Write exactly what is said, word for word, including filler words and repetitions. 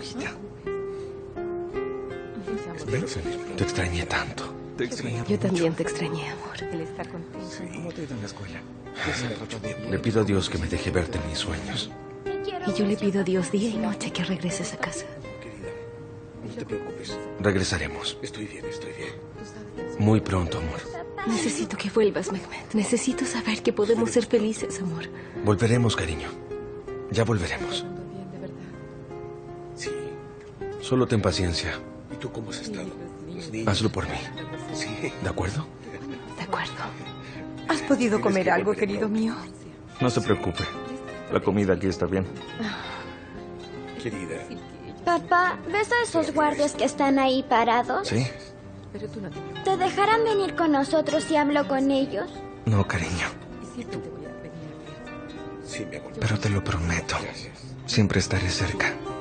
hijita. Espero Te extrañé tanto. Te extrañé. Yo también te extrañé, amor. Sí. ¿Cómo te ha ido en la escuela? Hace mucho tiempo. Le pido a Dios que me deje verte en mis sueños. Y yo le pido a Dios día y noche que regreses a casa. Querida, no te preocupes. Regresaremos. Estoy bien, estoy bien. Muy pronto, amor. Necesito que vuelvas, Mehmet. Necesito saber que podemos ser felices, amor. Volveremos, cariño. Ya volveremos. Sí. Solo ten paciencia. ¿Y tú cómo has estado? Los niños. Hazlo por mí. Sí. ¿De acuerdo? De acuerdo. ¿Has podido Tienes comer que algo, volver querido pronto. mío? No se preocupe. La comida aquí está bien. Querida. Papá, ¿ves a esos guardias que están ahí parados? ¿Sí? ¿Te dejarán venir con nosotros si hablo con ellos? No, cariño. Sí, mi amor. Pero te lo prometo. Gracias. Siempre estaré cerca.